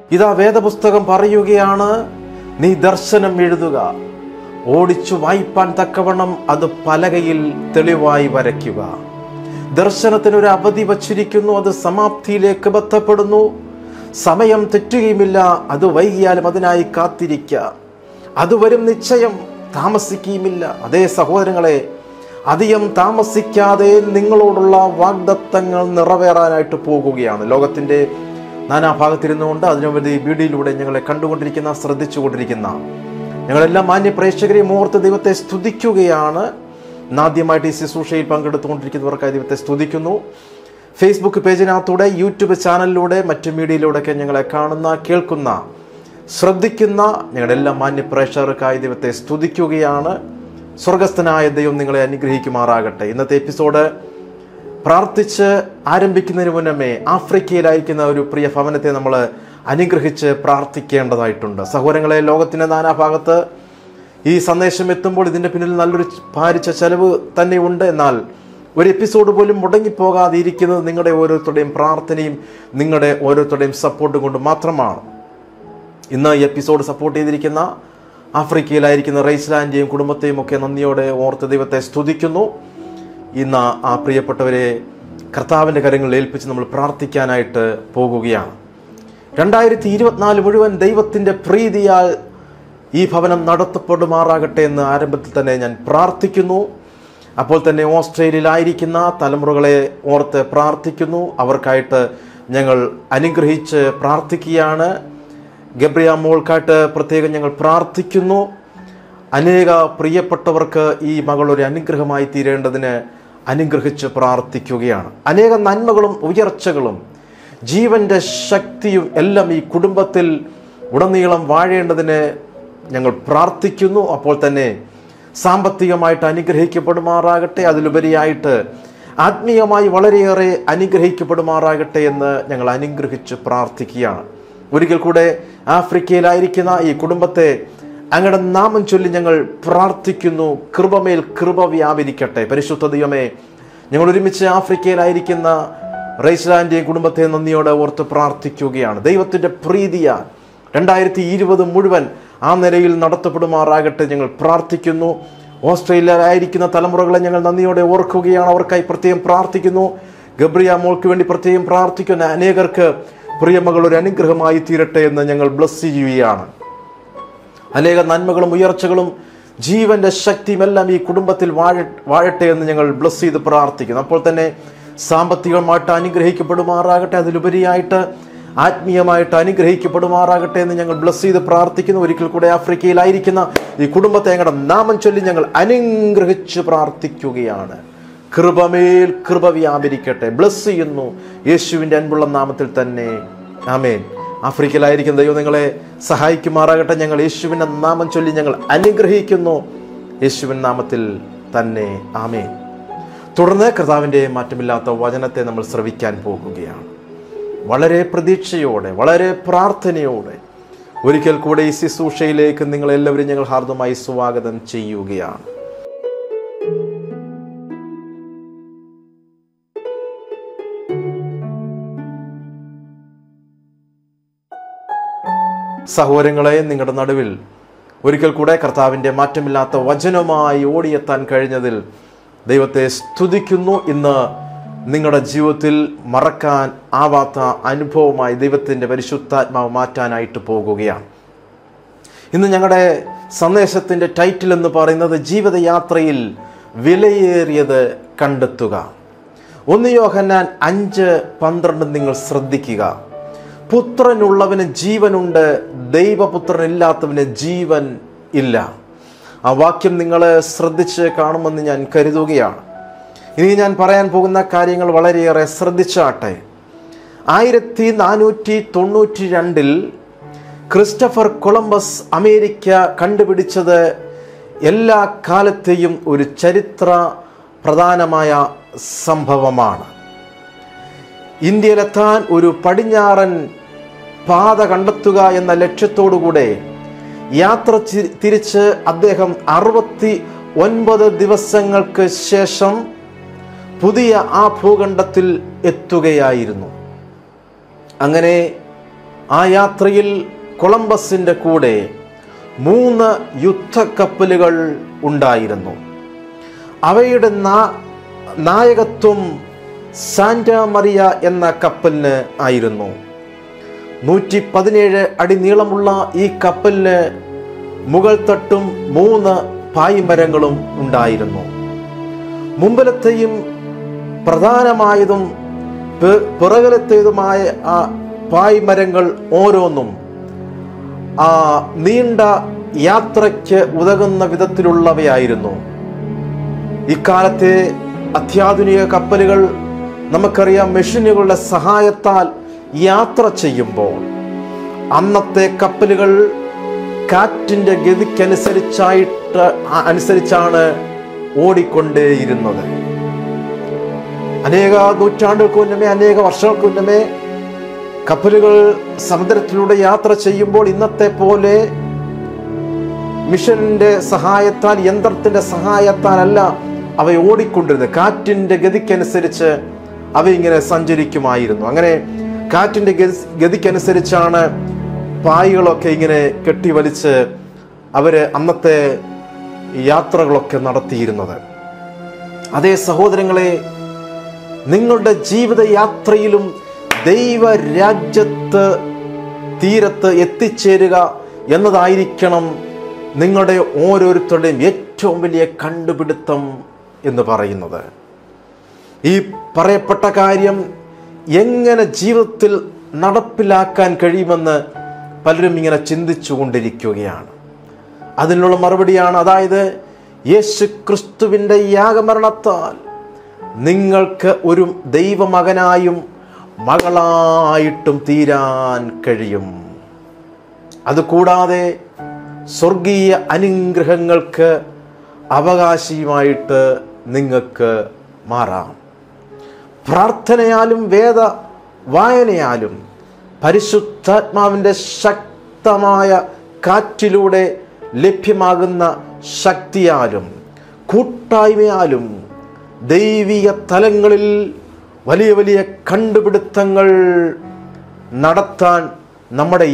ഇതാ വേദപുസ്തകം പറയുകയാണ്, നീ ദർശനം എഴുതുക, ഓടിച്ചു വായിപ്പാൻ തക്കവണ്ണം അത് പലകയിൽ തെളിവായി വരയ്ക്കുക. ദർശനത്തിനൊരു അവധി വച്ചിരിക്കുന്നു, അത് സമാപ്തിയിലേക്ക് ബന്ധപ്പെടുന്നു. സമയം തെറ്റുകയുമില്ല, അത് വൈകിയാലും അതിനായി കാത്തിരിക്കുക, അത് വരും നിശ്ചയം, താമസിക്കുകയുമില്ല. അതേ സഹോദരങ്ങളെ, അധികം താമസിക്കാതെ നിങ്ങളോടുള്ള വാഗ്ദത്തങ്ങൾ നിറവേറാനായിട്ട് പോകുകയാണ്. ലോകത്തിൻ്റെ നാനാഭാഗത്തിരുന്നുകൊണ്ട് അതിനുവേണ്ടി വീഡിയോയിലൂടെ ഞങ്ങളെ കണ്ടുകൊണ്ടിരിക്കുന്ന, ശ്രദ്ധിച്ചുകൊണ്ടിരിക്കുന്ന ഞങ്ങളെല്ലാം മാന്യ പ്രേക്ഷകരെയും ഓർത്ത് ദൈവത്തെ സ്തുതിക്കുകയാണ്. ആദ്യമായിട്ട് ഈ ശുശ്രൂഷയിൽ പങ്കെടുത്തുകൊണ്ടിരിക്കുന്നവർക്കായി ദൈവത്തെ സ്തുതിക്കുന്നു. ഫേസ്ബുക്ക് പേജിനകത്തൂടെ, യൂട്യൂബ് ചാനലിലൂടെ, മറ്റു മീഡിയയിലൂടെയൊക്കെ ഞങ്ങളെ കാണുന്ന, കേൾക്കുന്ന, ശ്രദ്ധിക്കുന്ന ഞങ്ങളുടെ എല്ലാ മാന്യ പ്രേക്ഷകർക്കായി ദൈവത്തെ സ്തുതിക്കുകയാണ്. സ്വർഗസ്ഥനായ ദൈവം നിങ്ങളെ അനുഗ്രഹിക്കുമാറാകട്ടെ. ഇന്നത്തെ എപ്പിസോഡ് പ്രാർത്ഥിച്ച് ആരംഭിക്കുന്നതിന് മുന്നമേ ആഫ്രിക്കയിലായിരിക്കുന്ന ഒരു പ്രിയ ഭവനത്തെ നമ്മൾ അനുഗ്രഹിച്ച് പ്രാർത്ഥിക്കേണ്ടതായിട്ടുണ്ട്. സഹോദരങ്ങളെ, ലോകത്തിൻ്റെ നാനാഭാഗത്ത് ഈ സന്ദേശം എത്തുമ്പോൾ ഇതിൻ്റെ പിന്നിൽ നല്ലൊരു ഭാരിച്ച ചെലവ് തന്നെ ഉണ്ട്. എന്നാൽ ഒരു എപ്പിസോഡ് പോലും മുടങ്ങിപ്പോകാതെ ഇരിക്കുന്നത് നിങ്ങളുടെ ഓരോരുത്തരുടെയും പ്രാർത്ഥനയും നിങ്ങളുടെ ഓരോരുത്തരുടെയും സപ്പോർട്ട് കൊണ്ട് മാത്രമാണ്. ഇന്ന് ഈ എപ്പിസോഡ് സപ്പോർട്ട് ചെയ്തിരിക്കുന്ന ആഫ്രിക്കയിലായിരിക്കുന്ന റൈസ്ലാൻഡിയെയും കുടുംബത്തെയും ഒക്കെ നന്ദിയോടെ ഓർത്ത് ദൈവത്തെ സ്തുതിക്കുന്നു. ഇന്ന് ആ പ്രിയപ്പെട്ടവരെ കർത്താവിൻ്റെ കരങ്ങളിൽ ഏൽപ്പിച്ച് നമ്മൾ പ്രാർത്ഥിക്കാനായിട്ട് പോകുകയാണ്. 2024 മുഴുവൻ ദൈവത്തിൻ്റെ പ്രീതിയാൽ ഈ ഭവനം നടത്തപ്പെടുമാറാകട്ടെ എന്ന് ആരംഭത്തിൽ തന്നെ ഞാൻ പ്രാർത്ഥിക്കുന്നു. അപ്പോൾ തന്നെ ഓസ്ട്രേലിയയിലായിരിക്കുന്ന തലമുറകളെ ഓർത്ത് പ്രാർത്ഥിക്കുന്നു. അവർക്കായിട്ട് ഞങ്ങൾ അനുഗ്രഹിച്ച് പ്രാർത്ഥിക്കുകയാണ്. ഗബ്രിയ മോൾക്കായിട്ട് പ്രത്യേകം ഞങ്ങൾ പ്രാർത്ഥിക്കുന്നു. അനേക പ്രിയപ്പെട്ടവർക്ക് ഈ മകൾ ഒരു അനുഗ്രഹമായി തീരേണ്ടതിന് അനുഗ്രഹിച്ച് പ്രാർത്ഥിക്കുകയാണ്. അനേക നന്മകളും ഉയർച്ചകളും ജീവൻ്റെ ശക്തിയും എല്ലാം ഈ കുടുംബത്തിൽ ഉടനീളം വാഴേണ്ടതിന് ഞങ്ങൾ പ്രാർത്ഥിക്കുന്നു. അപ്പോൾ തന്നെ സാമ്പത്തികമായിട്ട് അനുഗ്രഹിക്കപ്പെടുമാറാകട്ടെ, അതിലുപരിയായിട്ട് ആത്മീയമായി വളരെയേറെ അനുഗ്രഹിക്കപ്പെടുമാറാകട്ടെ എന്ന് ഞങ്ങൾ അനുഗ്രഹിച്ച് പ്രാർത്ഥിക്കുകയാണ്. ഒരിക്കൽ കൂടെ ആഫ്രിക്കയിലായിരിക്കുന്ന ഈ കുടുംബത്തെ അങ്ങയുടെ നാമം ചൊല്ലി ഞങ്ങൾ പ്രാർത്ഥിക്കുന്നു. കൃപമേൽ കൃപ വ്യാപരിക്കട്ടെ. പരിശുദ്ധ ദൈവമേ, ഞങ്ങൾ ഒരുമിച്ച് ആഫ്രിക്കയിലായിരിക്കുന്ന റൈസ്ലാൻഡിയെ കുടുംബത്തെ നന്ദിയോടെ ഓർത്ത് പ്രാർത്ഥിക്കുകയാണ്. ദൈവത്തിൻ്റെ പ്രീതിയാൽ 2020 മുഴുവൻ ആ നിലയിൽ നടത്തപ്പെടുമാറാകട്ടെ ഞങ്ങൾ പ്രാർത്ഥിക്കുന്നു. ഓസ്ട്രേലിയയിലായിരിക്കുന്ന തലമുറകളെ ഞങ്ങൾ നന്ദിയോടെ ഓർക്കുകയാണ്. അവർക്കായി പ്രത്യേകം പ്രാർത്ഥിക്കുന്നു. ഗബ്രിയ മോൾക്ക് വേണ്ടി പ്രത്യേകം പ്രാർത്ഥിക്കുന്ന അനേകർക്ക് പ്രിയമകൾ ഒരു അനുഗ്രഹമായി തീരട്ടെ എന്ന് ഞങ്ങൾ ബ്ലസ് ചെയ്യുകയാണ്. അനേക നന്മകളും ഉയർച്ചകളും ജീവന്റെ ശക്തിയും എല്ലാം ഈ കുടുംബത്തിൽ വാഴട്ടെ എന്ന് ഞങ്ങൾ ബ്ലസ് ചെയ്ത് പ്രാർത്ഥിക്കുന്നു. അപ്പോൾ തന്നെ സാമ്പത്തികമായിട്ട് അനുഗ്രഹിക്കപ്പെടുമാറാകട്ടെ, അതിലുപരിയായിട്ട് ആത്മീയമായിട്ട് അനുഗ്രഹിക്കപ്പെടുമാറാകട്ടെ എന്ന് ഞങ്ങൾ ബ്ലസ് ചെയ്ത് പ്രാർത്ഥിക്കുന്നു. ഒരിക്കൽ കൂടെ ആഫ്രിക്കയിലായിരിക്കുന്ന ഈ കുടുംബത്തെ ഞങ്ങളുടെ നാമം ചൊല്ലി ഞങ്ങൾ അനുഗ്രഹിച്ച് പ്രാർത്ഥിക്കുകയാണ്. കൃപമേൽ കൃപ വ്യാപരിക്കട്ടെ. ബ്ലസ് ചെയ്യുന്നു യേശുവിൻ്റെ അൻപുള്ള നാമത്തിൽ തന്നെ, ആമേൻ. ആഫ്രിക്കയിലായിരിക്കുന്ന ദൈവം നിങ്ങളെ സഹായിക്കുമാറാകട്ടെ. ഞങ്ങൾ യേശുവിൻ്റെ നാമം ചൊല്ലി ഞങ്ങൾ അനുഗ്രഹിക്കുന്നു, യേശുവിൻ നാമത്തിൽ തന്നെ, ആമേൻ. തുടർന്ന് കർത്താവിൻ്റെ മാറ്റമില്ലാത്ത വചനത്തെ നമ്മൾ ശ്രവിക്കാൻ പോകുകയാണ്. വളരെ പ്രതീക്ഷയോടെ, വളരെ പ്രാർത്ഥനയോടെ ഒരിക്കൽ കൂടെ ഈ ശുശ്രൂഷയിലേക്ക് നിങ്ങളെല്ലാവരും ഞങ്ങൾ ഹാർദമായി സ്വാഗതം ചെയ്യുകയാണ്. സഹോദരങ്ങളെ, നിങ്ങളുടെ നടുവിൽ ഒരിക്കൽ കൂടെ കർത്താവിൻ്റെ മാറ്റമില്ലാത്ത വചനവുമായി ഓടിയെത്താൻ കഴിഞ്ഞതിൽ ദൈവത്തെ സ്തുതിക്കുന്നു. ഇന്ന് നിങ്ങളുടെ ജീവിതത്തിൽ മറക്കാൻ ആവാത്ത അനുഭവമായി ദൈവത്തിൻ്റെ പരിശുദ്ധാത്മാവ് മാറ്റാനായിട്ട് പോകുകയാണ്. ഇന്ന് ഞങ്ങളുടെ സന്ദേശത്തിൻ്റെ ടൈറ്റിൽ എന്ന് പറയുന്നത് ജീവിതയാത്രയിൽ വിലയേറിയത് കണ്ടെത്തുക. 1 യോഹന്നാൻ 5:12 നിങ്ങൾ ശ്രദ്ധിക്കുക. പുത്രനുള്ളവന് ജീവനുണ്ട്, ദൈവപുത്രനില്ലാത്തവന് ജീവൻ ഇല്ല. ആ വാക്യം നിങ്ങൾ ശ്രദ്ധിച്ച് കാണുമെന്ന് ഞാൻ കരുതുകയാണ്. ഇനി ഞാൻ പറയാൻ പോകുന്ന കാര്യങ്ങൾ വളരെയേറെ ശ്രദ്ധിച്ചാട്ടെ. 1492 ക്രിസ്റ്റഫർ കൊളംബസ് അമേരിക്ക കണ്ടുപിടിച്ചത് എല്ലാ കാലത്തെയും ഒരു ചരിത്ര പ്രധാനമായ സംഭവമാണ്. ഇന്ത്യയിലെത്താൻ ഒരു പടിഞ്ഞാറൻ പാത കണ്ടെത്തുക എന്ന ലക്ഷ്യത്തോടുകൂടെ യാത്ര തിരിച്ച് അദ്ദേഹം 69 ദിവസങ്ങൾക്ക് ശേഷം പുതിയ ആ ഭൂഖണ്ഡത്തിൽ എത്തുകയായിരുന്നു. അങ്ങനെ ആ യാത്രയിൽ കൊളംബസിൻ്റെ കൂടെ 3 യുദ്ധക്കപ്പലുകൾ ഉണ്ടായിരുന്നു. അവയുടെ നായകത്വം സാന്റാ മറിയ എന്ന കപ്പലിന് ആയിരുന്നു. 117 അടി നീളമുള്ള ഈ കപ്പലിന് മുകൾ തട്ടും 3 പായ്മരങ്ങളും ഉണ്ടായിരുന്നു. മുമ്പിലത്തെയും പ്രധാനമായതും പിറകിലത്തേതുമായ ആ പായ്മരങ്ങൾ ഓരോന്നും ആ നീണ്ട യാത്രയ്ക്ക് ഉതകുന്ന വിധത്തിലുള്ളവയായിരുന്നു. ഇക്കാലത്തെ അത്യാധുനിക കപ്പലുകൾ നമുക്കറിയാം മെഷീനുകളുടെ സഹായത്താൽ യാത്ര ചെയ്യുമ്പോൾ അന്നത്തെ കപ്പലുകൾ കാറ്റിൻ്റെ ഗതിക്കനുസരിച്ചാണ് ഓടിക്കൊണ്ടേയിരുന്നത്. അനേക നൂറ്റാണ്ടുകൾക്ക് മുന്നമേ, അനേക വർഷങ്ങൾക്ക് മുന്നമേ കപ്പലുകൾ സമുദ്രത്തിലൂടെ യാത്ര ചെയ്യുമ്പോൾ ഇന്നത്തെ പോലെ മിഷന്റെ സഹായത്താൽ, യന്ത്രത്തിന്റെ സഹായത്താലല്ല അവ ഓടിക്കൊണ്ടിരുന്നത്. കാറ്റിൻ്റെ ഗതിക്കനുസരിച്ച് അവയിങ്ങനെ സഞ്ചരിക്കുമായിരുന്നു. അങ്ങനെ കാറ്റിൻ്റെ ഗതിക്കനുസരിച്ചാണ് പായ്കളൊക്കെ ഇങ്ങനെ കെട്ടിവലിച്ച് അവര് അന്നത്തെ യാത്രകളൊക്കെ നടത്തിയിരുന്നത്. അതേ സഹോദരങ്ങളെ, നിങ്ങളുടെ ജീവിതയാത്രയിലും ദൈവരാജ്യത്ത് തീരത്ത് എത്തിച്ചേരുക എന്നതായിരിക്കണം നിങ്ങളുടെ ഓരോരുത്തരുടെയും ഏറ്റവും വലിയ കണ്ടുപിടുത്തം എന്ന് പറയുന്നത്. ഈ പറയപ്പെട്ട കാര്യം എങ്ങനെ ജീവിതത്തിൽ നടപ്പിലാക്കാൻ കഴിയുമെന്ന് പലരും ഇങ്ങനെ ചിന്തിച്ചു കൊണ്ടിരിക്കുകയാണ്. അതിനുള്ള മറുപടിയാണ്, അതായത് യേശു ക്രിസ്തുവിൻ്റെ യാഗമരണത്താൽ നിങ്ങൾക്ക് ഒരു ദൈവമകനായും മകളായിട്ടും തീരാൻ കഴിയും. അതുകൂടാതെ സ്വർഗീയ അനുഗ്രഹങ്ങൾക്ക് അവകാശിയുമായിട്ട് നിങ്ങൾക്ക് മാറാം. പ്രാർത്ഥനയാലും വേദ വായനയാലും പരിശുദ്ധാത്മാവിൻ്റെ ശക്തമായ കാറ്റിലൂടെ ലഭ്യമാകുന്ന ശക്തിയാലും കൂട്ടായ്മയാലും ദൈവിക തലങ്ങളിൽ വലിയ വലിയ കണ്ടുപിടുത്തങ്ങൾ നടത്താൻ നമ്മുടെ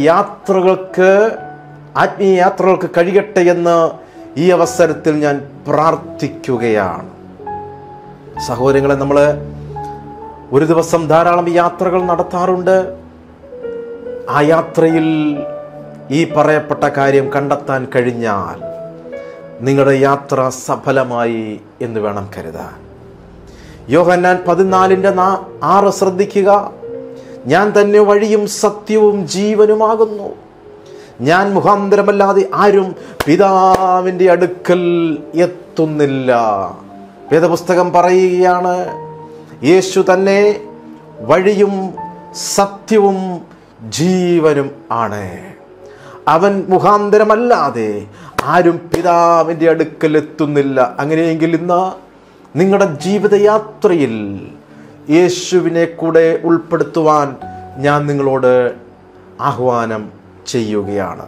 ആത്മീയ യാത്രകൾക്ക് കഴിയട്ടെ എന്ന് ഈ അവസരത്തിൽ ഞാൻ പ്രാർത്ഥിക്കുകയാണ്. സഹോദരങ്ങളെ, നമ്മൾ ഒരു ദിവസം ധാരാളം യാത്രകൾ നടത്താറുണ്ട്. ആ യാത്രയിൽ ഈ പറയപ്പെട്ട കാര്യം കണ്ടെത്താൻ കഴിഞ്ഞാൽ നിങ്ങളുടെ യാത്ര സഫലമായി എന്ന് വേണം കരുതാൻ. യോഹന്നാൻ 14:6 ശ്രദ്ധിക്കുക. ഞാൻ തന്നെ വഴിയും സത്യവും ജീവനുമാകുന്നു. ഞാൻ മുഖാന്തരമല്ലാതെ ആരും പിതാവിൻ്റെ അടുക്കൽ എത്തുന്നില്ല. വേദപുസ്തകം പറയുകയാണ്, യേശു തന്നെ വഴിയും സത്യവും ജീവനും ആണ്. അവൻ മുഖാന്തരമല്ലാതെ ആരും പിതാവിൻ്റെ അടുക്കൽ എത്തുന്നില്ല. അങ്ങനെയെങ്കിൽ ഇന്ന് നിങ്ങളുടെ ജീവിതയാത്രയിൽ യേശുവിനെ കൂടെ ഉൾപ്പെടുത്തുവാൻ ഞാൻ നിങ്ങളോട് ആഹ്വാനം ചെയ്യുകയാണ്.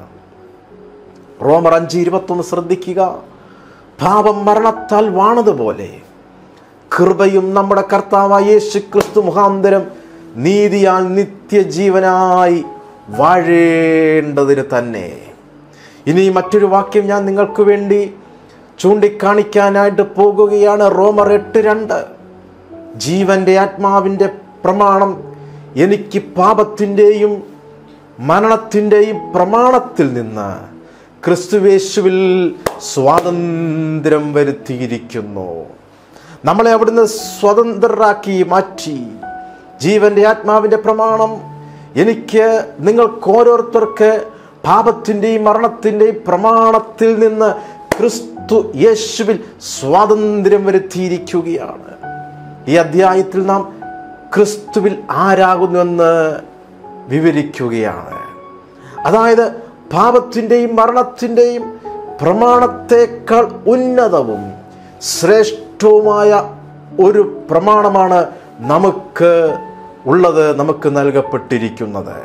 റോമർ 5:21 ശ്രദ്ധിക്കുക. പാപം മരണത്താൽ വാണതുപോലെ കൃപയും നമ്മുടെ കർത്താവായ യേശു ക്രിസ്തു മുഖാന്തരം നീതിയാൽ നിത്യജീവനായി വാഴേണ്ടതിന് തന്നെ. ഇനി മറ്റൊരു വാക്യം ഞാൻ നിങ്ങൾക്ക് വേണ്ടി ചൂണ്ടിക്കാണിക്കാനായിട്ട് പോകുകയാണ്. റോമർ 8:2. ജീവന്റെ ആത്മാവിൻ്റെ പ്രമാണം എനിക്ക് പാപത്തിൻ്റെയും മരണത്തിൻ്റെയും പ്രമാണത്തിൽ നിന്ന് ക്രിസ്തുയേശുവിൽ സ്വാതന്ത്ര്യം വരുത്തിയിരിക്കുന്നു. നമ്മളെ അവിടുന്ന് സ്വതന്ത്രരാക്കി മാറ്റി. ജീവന്റെ ആത്മാവിൻ്റെ പ്രമാണം എനിക്ക് നിങ്ങൾക്ക് ഓരോരുത്തർക്ക് പാപത്തിൻ്റെയും മരണത്തിൻ്റെയും പ്രമാണത്തിൽ നിന്ന് ക്രിസ്തു യേശുവിൽ സ്വാതന്ത്ര്യം വരുത്തിയിരിക്കുകയാണ്. ഈ അധ്യായത്തിൽ നാം ക്രിസ്തുവിൽ ആരാകുന്നുവെന്ന് വിവരിക്കുകയാണ്. അതായത് പാപത്തിൻ്റെയും മരണത്തിൻ്റെയും പ്രമാണത്തേക്കാൾ ഉന്നതവും ശ്രേഷ്ഠവുമായ ഒരു പ്രമാണമാണ് നമുക്ക് ഉള്ളത്, നമുക്ക് നൽകപ്പെട്ടിരിക്കുന്നത്.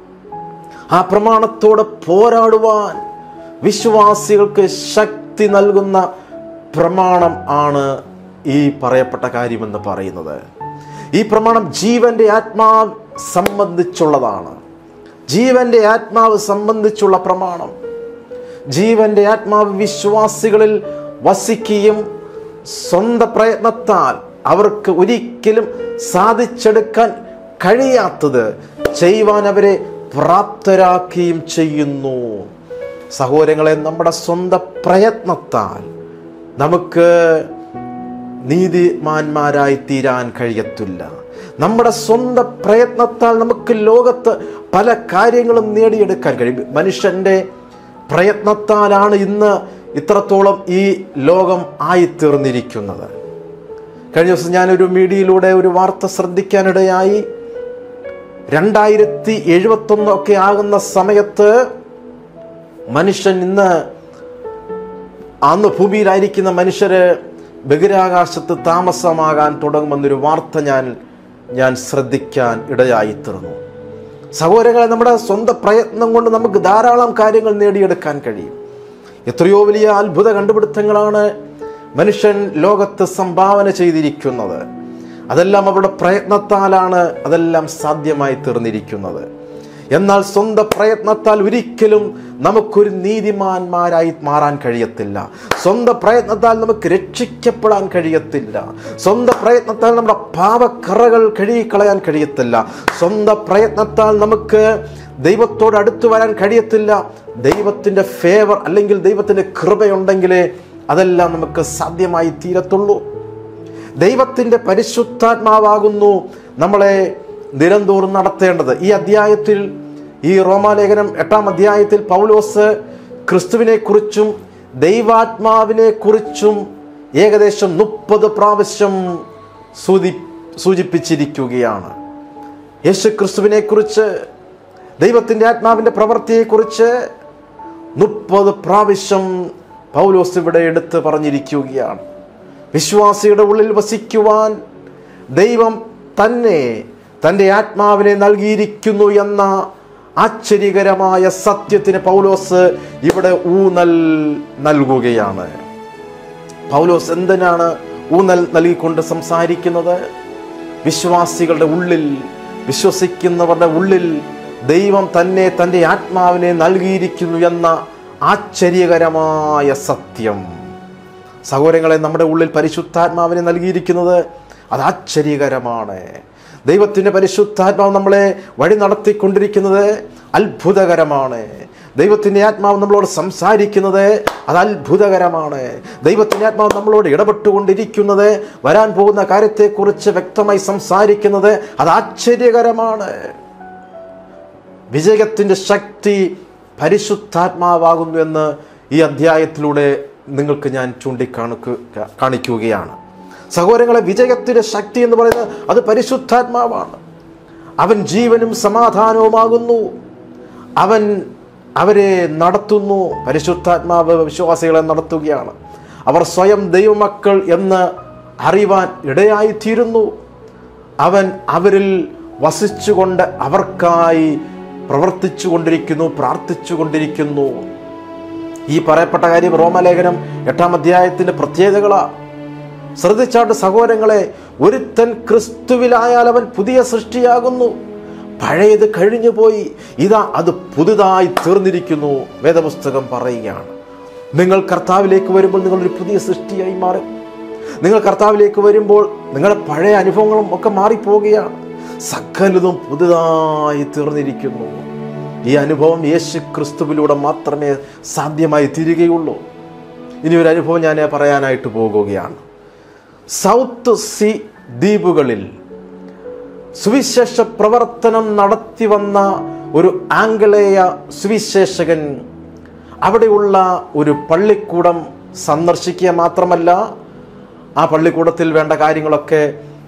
ആ പ്രമാണത്തോട് പോരാടുവാൻ വിശ്വാസികൾക്ക് ശക്തി നൽകുന്ന പ്രമാണം ആണ് ഈ പറയപ്പെട്ട കാര്യമെന്ന് പറയുന്നത്. ഈ പ്രമാണം ജീവന്റെ ആത്മാവ് സംബന്ധിച്ചുള്ളതാണ്. ജീവന്റെ ആത്മാവ് സംബന്ധിച്ചുള്ള പ്രമാണം. ജീവന്റെ ആത്മാവ് വിശ്വാസികളിൽ വസിക്കുകയും സ്വന്തം പ്രയത്നത്താൽ അവർക്ക് ഒരിക്കലും സാധിച്ചെടുക്കാൻ കഴിയാത്തത് ചെയ്യുവാൻ അവരെ പ്രാപ്തരാക്കുകയും ചെയ്യുന്നു. സഹോദരങ്ങളെ, നമ്മുടെ സ്വന്തം പ്രയത്നത്താൽ നമുക്ക് നീതിമാന്മാരായി തീരാൻ കഴിയത്തില്ല. നമ്മുടെ സ്വന്തം പ്രയത്നത്താൽ നമുക്ക് ലോകത്ത് പല കാര്യങ്ങളും നേടിയെടുക്കാൻ കഴിയും. മനുഷ്യന്റെ പ്രയത്നത്താലാണ് ഇന്ന് ഇത്രത്തോളം ഈ ലോകം ആയിത്തീർന്നിരിക്കുന്നത്. കഴിഞ്ഞ ദിവസം ഞാനൊരു മീഡിയയിലൂടെ ഒരു വാർത്ത ശ്രദ്ധിക്കാനിടയായി. 2071 ഒക്കെ ആകുന്ന സമയത്ത് മനുഷ്യൻ അന്ന് ഭൂമിയിലായിരിക്കുന്ന മനുഷ്യര് ബഹിരാകാശത്ത് താമസമാകാൻ തുടങ്ങുമെന്നൊരു വാർത്ത ഞാൻ ശ്രദ്ധിക്കാൻ ഇടയായിത്തീർന്നു. സഹോദരങ്ങളെ, നമ്മുടെ സ്വന്തം പ്രയത്നം കൊണ്ട് നമുക്ക് ധാരാളം കാര്യങ്ങൾ നേടിയെടുക്കാൻ കഴിയും. എത്രയോ വലിയ അത്ഭുത കണ്ടുപിടുത്തങ്ങളാണ് മനുഷ്യൻ ലോകത്ത് സംഭാവന ചെയ്തിരിക്കുന്നത്. അതെല്ലാം അവരുടെ പ്രയത്നത്താലാണ് അതെല്ലാം സാധ്യമായി തീർന്നിരിക്കുന്നത്. എന്നാൽ സ്വന്തം പ്രയത്നത്താൽ ഒരിക്കലും നമുക്കൊരു നീതിമാന്മാരായി മാറാൻ കഴിയത്തില്ല. സ്വന്തം പ്രയത്നത്താൽ നമുക്ക് രക്ഷിക്കപ്പെടാൻ കഴിയത്തില്ല. സ്വന്തം പ്രയത്നത്താൽ നമ്മുടെ പാപക്കറകൾ കഴുകിക്കളയാൻ കഴിയത്തില്ല. സ്വന്തം പ്രയത്നത്താൽ നമുക്ക് ദൈവത്തോട് അടുത്തു വരാൻ കഴിയത്തില്ല. ദൈവത്തിൻ്റെ ഫേവർ അല്ലെങ്കിൽ ദൈവത്തിൻ്റെ കൃപയുണ്ടെങ്കിലേ അതെല്ലാം നമുക്ക് സാധ്യമായി തീരത്തുള്ളൂ. ദൈവത്തിൻ്റെ പരിശുദ്ധാത്മാവാകുന്നു നമ്മളെ നിരന്തോറും നടത്തേണ്ടത്. ഈ അധ്യായത്തിൽ, ഈ റോമാലേഖനം 8-ാം അധ്യായത്തിൽ പൗലോസ് ക്രിസ്തുവിനെ കുറിച്ചും ദൈവാത്മാവിനെ കുറിച്ചും ഏകദേശം 30 പ്രാവശ്യം സൂചിപ്പിച്ചിരിക്കുകയാണ്. യേശു ക്രിസ്തുവിനെ കുറിച്ച്, ദൈവത്തിൻ്റെ ആത്മാവിൻ്റെ പ്രവൃത്തിയെക്കുറിച്ച് 30 പ്രാവശ്യം പൗലോസ് ഇവിടെ എടുത്ത് പറഞ്ഞിരിക്കുകയാണ്. വിശ്വാസിയുടെ ഉള്ളിൽ വസിക്കുവാൻ ദൈവം തന്നെ തൻ്റെ ആത്മാവിനെ നൽകിയിരിക്കുന്നു എന്ന ആശ്ചര്യകരമായ സത്യത്തിന് പൗലോസ് ഇവിടെ ഊന്നൽ നൽകുകയാണ്. പൗലോസ് എന്തിനാണ് ഊന്നൽ നൽകിക്കൊണ്ട് സംസാരിക്കുന്നത്? വിശ്വാസികളുടെ ഉള്ളിൽ, വിശ്വസിക്കുന്നവരുടെ ഉള്ളിൽ ദൈവം തന്നെ തൻ്റെ ആത്മാവിനെ നൽകിയിരിക്കുന്നു എന്ന ആശ്ചര്യകരമായ സത്യം. സഹോദരങ്ങളെ, നമ്മുടെ ഉള്ളിൽ പരിശുദ്ധാത്മാവിനെ നൽകിയിരിക്കുന്നത് അത് ആശ്ചര്യകരമാണ്. ദൈവത്തിൻ്റെ പരിശുദ്ധാത്മാവ് നമ്മളെ വഴി നടത്തിക്കൊണ്ടിരിക്കുന്നത് അത്ഭുതകരമാണ്. ദൈവത്തിൻ്റെ ആത്മാവ് നമ്മളോട് സംസാരിക്കുന്നത് അത് അത്ഭുതകരമാണ്. ദൈവത്തിൻ്റെ ആത്മാവ് നമ്മളോട് ഇടപെട്ടുകൊണ്ടിരിക്കുന്നത്, വരാൻ പോകുന്ന കാര്യത്തെക്കുറിച്ച് വ്യക്തമായി സംസാരിക്കുന്നത് അത് ആശ്ചര്യകരമാണ്. വിജയത്തിൻ്റെ ശക്തി പരിശുദ്ധാത്മാവാകുന്നു എന്ന് ഈ അധ്യായത്തിലൂടെ നിങ്ങൾക്ക് ഞാൻ കാണിക്കുകയാണ്. സഹോദരങ്ങളെ, വിജയത്തിൻ്റെ ശക്തി എന്ന് പറയുന്നത് അത് പരിശുദ്ധാത്മാവാണ്. അവൻ ജീവനും സമാധാനവുമാകുന്നു. അവൻ അവരെ നടത്തുന്നു. പരിശുദ്ധാത്മാവ് വിശ്വാസികളെ നടത്തുകയാണ്. അവർ സ്വയം ദൈവമക്കൾ എന്ന് അറിയുവാൻ ഇടയായിത്തീരുന്നു. അവൻ അവരിൽ വസിച്ചുകൊണ്ട് അവർക്കായി പ്രവർത്തിച്ചു കൊണ്ടിരിക്കുന്നു, പ്രാർത്ഥിച്ചു കൊണ്ടിരിക്കുന്നു. ഈ പറയപ്പെട്ട കാര്യം റോമാലേഖനം 8-ാം അധ്യായത്തിൻ്റെ പ്രത്യേകതകളാണ്. ശ്രദ്ധിച്ചാട്ട് സഹോദരങ്ങളെ, ഒരുത്തൻ ക്രിസ്തുവിലായാൽ അവൻ പുതിയ സൃഷ്ടിയാകുന്നു. പഴയത് കഴിഞ്ഞു പോയി, ഇതാ അത് പുതുതായി തീർന്നിരിക്കുന്നു. വേദപുസ്തകം പറയുകയാണ്, നിങ്ങൾ കർത്താവിലേക്ക് വരുമ്പോൾ നിങ്ങളൊരു പുതിയ സൃഷ്ടിയായി മാറും. നിങ്ങൾ കർത്താവിലേക്ക് വരുമ്പോൾ നിങ്ങളുടെ പഴയ അനുഭവങ്ങളും ഒക്കെ മാറിപ്പോവുകയാണ്. സകലതും പുതുതായി തീർന്നിരിക്കുന്നു. ഈ അനുഭവം യേശു ക്രിസ്തുവിലൂടെ മാത്രമേ സാധ്യമായി തീരുകയുള്ളൂ. ഇനി ഒരു അനുഭവം ഞാൻ പറയാനായിട്ട് പോകുകയാണ്. സൗത്ത് സീ ദ്വീപുകളിൽ സുവിശേഷ പ്രവർത്തനം നടത്തി വന്ന ഒരു ആംഗലേയ സുവിശേഷകൻ അവിടെയുള്ള ഒരു പള്ളിക്കൂടം സന്ദർശിക്കുക മാത്രമല്ല, ആ പള്ളിക്കൂടത്തിൽ വേണ്ട കാര്യങ്ങളൊക്കെ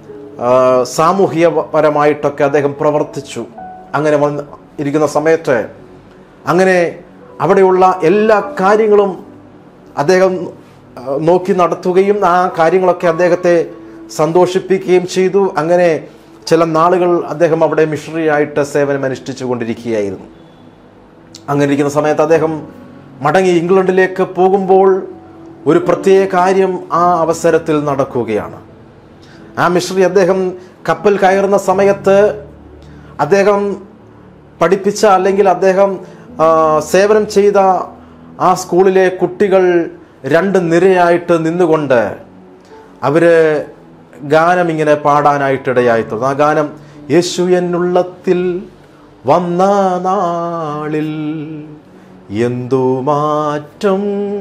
സാമൂഹികപരമായിട്ടൊക്കെ അദ്ദേഹം പ്രവർത്തിച്ചു. അങ്ങനെ ഇരിക്കുന്ന സമയത്ത് അങ്ങനെ അവിടെയുള്ള എല്ലാ കാര്യങ്ങളും അദ്ദേഹം നോക്കി നടത്തുകയും ആ കാര്യങ്ങളൊക്കെ അദ്ദേഹത്തെ സന്തോഷിപ്പിക്കുകയും ചെയ്തു. അങ്ങനെ ചില നാളുകൾ അദ്ദേഹം അവിടെ മിഷണറി ആയിട്ട് സേവനം അനുഷ്ഠിച്ചു കൊണ്ടിരിക്കുകയായിരുന്നു. അങ്ങനെ ഇരിക്കുന്ന സമയത്ത് അദ്ദേഹം മടങ്ങി ഇംഗ്ലണ്ടിലേക്ക് പോകുമ്പോൾ ഒരു പ്രത്യേക കാര്യം ആ അവസരത്തിൽ നടക്കുകയാണ്. ആ മിഷണറി അദ്ദേഹം കപ്പൽ കയറുന്ന സമയത്ത് അദ്ദേഹം പഠിപ്പിച്ച അല്ലെങ്കിൽ അദ്ദേഹം സേവനം ചെയ്ത ആ സ്കൂളിലെ കുട്ടികൾ രണ്ട് നിരയായിട്ട് നിന്നുകൊണ്ട് അവർ ഗാനം ഇങ്ങനെ പാടാനായിട്ടിടയായി തീർന്നു. ആ ഗാനം, യേശു എന്നുള്ളത്തിൽ വന്ന നാളിൽ എന്തു മാറ്റം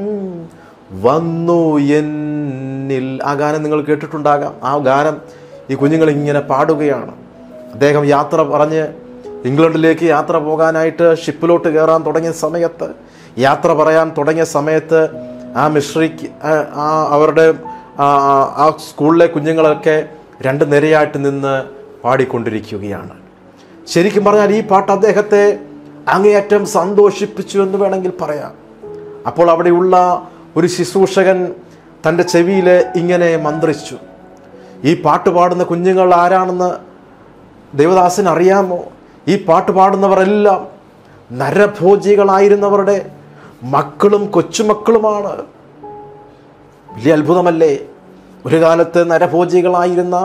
വന്നു എന്നിൽ. ആ ഗാനം നിങ്ങൾ കേട്ടിട്ടുണ്ടാകാം. ആ ഗാനം ഈ കുഞ്ഞുങ്ങൾ ഇങ്ങനെ പാടുകയാണ്. അദ്ദേഹം യാത്ര പറഞ്ഞ് ഇംഗ്ലണ്ടിലേക്ക് യാത്ര പോകാനായിട്ട് ഷിപ്പിലോട്ട് കയറാൻ തുടങ്ങിയ സമയത്ത്, യാത്ര പറയാൻ തുടങ്ങിയ സമയത്ത് ആ മിഷണറിക്ക് അവരുടെ ആ സ്കൂളിലെ കുഞ്ഞുങ്ങളൊക്കെ രണ്ട് നിരയായിട്ട് നിന്ന് പാടിക്കൊണ്ടിരിക്കുകയാണ്. ശരിക്കും പറഞ്ഞാൽ ഈ പാട്ട് അദ്ദേഹത്തെ അങ്ങേയറ്റം സന്തോഷിപ്പിച്ചു എന്ന് വേണമെങ്കിൽ പറയാം. അപ്പോൾ അവിടെയുള്ള ഒരു ശുശ്രൂഷകൻ തൻ്റെ ചെവിയിൽ ഇങ്ങനെ മന്ത്രിച്ചു, ഈ പാട്ട് പാടുന്ന കുഞ്ഞുങ്ങൾ ആരാണെന്ന് ദേവദാസൻ അറിയാമോ? ഈ പാട്ട് പാടുന്നവരെല്ലാം നരഭോജികളായിരുന്നവരുടെ മക്കളും കൊച്ചുമക്കളുമാണ്. വലിയ അത്ഭുതമല്ലേ? ഒരു കാലത്ത് നരഭോജികളായിരുന്ന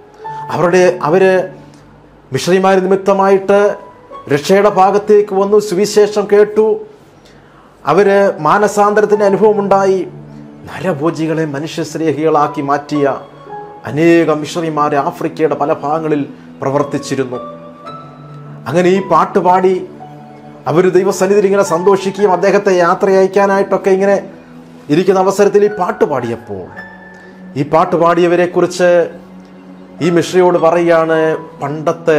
അവര് മിഷണറിമാർ നിമിത്തമായിട്ട് രക്ഷയുടെ ഭാഗത്തേക്ക് വന്നു, സുവിശേഷം കേട്ടു, അവര് മാനസാന്തരത്തിൻ്റെ അനുഭവമുണ്ടായി. നരഭോജികളെ മനുഷ്യസ്നേഹികളാക്കി മാറ്റിയ അനേകം മിഷണറിമാർ ആഫ്രിക്കയുടെ പല ഭാഗങ്ങളിൽ പ്രവർത്തിച്ചിരുന്നു. അങ്ങനെ ഈ പാട്ട് പാടി അവർ ദൈവസന്നിധിയിൽ ഇങ്ങനെ സന്തോഷിക്കുകയും അദ്ദേഹത്തെ യാത്ര അയക്കാനായിട്ടൊക്കെ ഇങ്ങനെ ഇരിക്കുന്ന അവസരത്തിൽ ഈ പാട്ട് പാടിയപ്പോൾ, ഈ പാട്ട് പാടിയവരെ കുറിച്ച് ഈ മിഷണറിയോട് പറയുകയാണ്, പണ്ടത്തെ